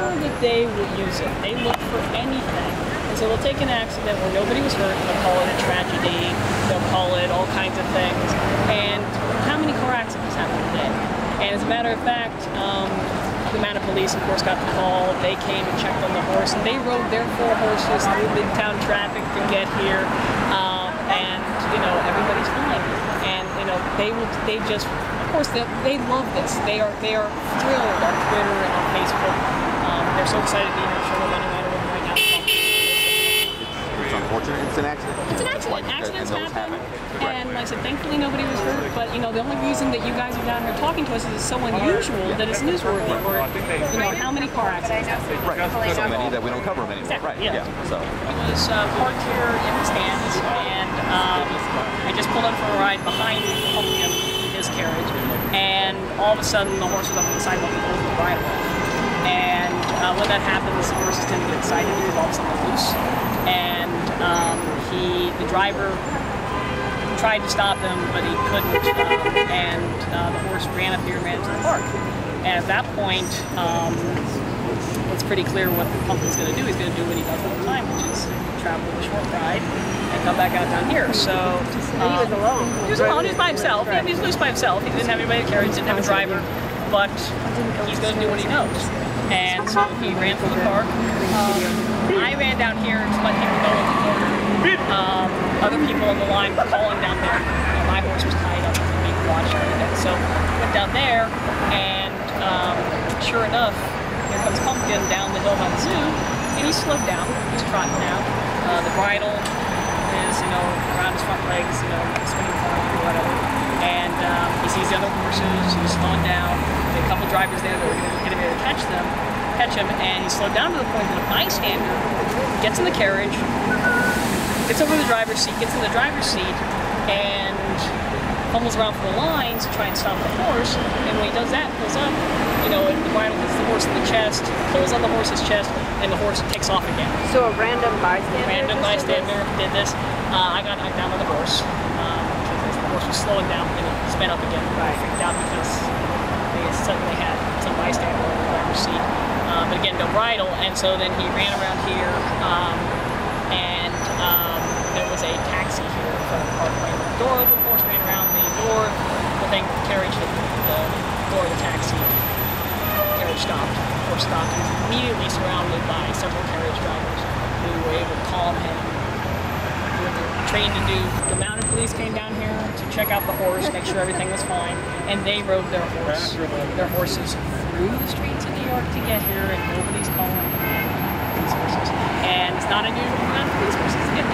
that they will use it. They look for anything. And so they'll take an accident where nobody was hurt, they'll call it a tragedy, they'll call it all kinds of things. And how many car accidents happen today? And as a matter of fact, the Mounted Police, of course, got the call. They came and checked on the horse, and they rode their 4 horses through midtown traffic to get here. And you know, everybody's fine. And you know, they just, of course, they love this. They are thrilled on Twitter and on Facebook. They're so excited to be here. Sure, running right now. It's unfortunate. It's an accident. It's an accident. Accidents happen. And like I said, thankfully nobody was hurt. But you know, the only reason that you guys are down here talking to us is so unusual that it's newsworthy. Or you know, how many car accidents happen? Right. So many that we don't cover them anymore. Exactly. Right. Yeah. So it was parked here in the stands, and I just pulled up for a ride behind Pumpkin in his carriage, and all of a sudden the horse was up on the sidewalk and pulled the bridle off. And when that happens, the horses tend to get excited because all of a sudden they're loose. And the driver tried to stop him, but he couldn't. And the horse ran up here and ran into the park. And at that point, it's pretty clear what Pumpkin's going to do. He's going to do what he does all the time, which is travel a short ride and come back out down here. So he was alone. He was alone. He was by himself. Right. He was loose by himself. He didn't have anybody to carry. He didn't have a driver. But he's going to do what he knows. And so he ran through the park. I ran down here to let him go in the corner. Other people on the line were calling down there. You know, my horse was tied up and being watched and everything. So I went down there, and sure enough, here comes Pumpkin down the hill by the zoo, and he slowed down. He's trotting now. The bridle is, you know, around his front legs, you know, swinging forward or whatever. And he sees the other horses. He's slowing down. There are a couple drivers there that were going to get ready to catch him, and he slowed down to the point that a bystander gets in the carriage, gets over the driver's seat, and fumbles around for the lines to try and stop the horse. And when he does that, pulls up, you know, the bridle hits the horse in the chest, pulls on the horse's chest, and the horse takes off again. So a random bystander? Random bystander did this. I got knocked down on the horse because the horse was slowing down and it sped up again. I freaked out because they suddenly had some bystander on the driver's seat. But again, no bridle, and so then he ran around here, and there was a taxi here in front of the parkway. The door opened, the horse ran around the door, the carriage hit the door of the taxi. The carriage stopped. The horse stopped. He was immediately surrounded by several carriage drivers who were able to calm him. What they're trained to do. The Mounted Police came down here to check out the horse, make sure everything was fine, and they rode their horses through the streets of New York to get here, and nobody's calling these horses. And it's not unusual for Mounted Police horses to get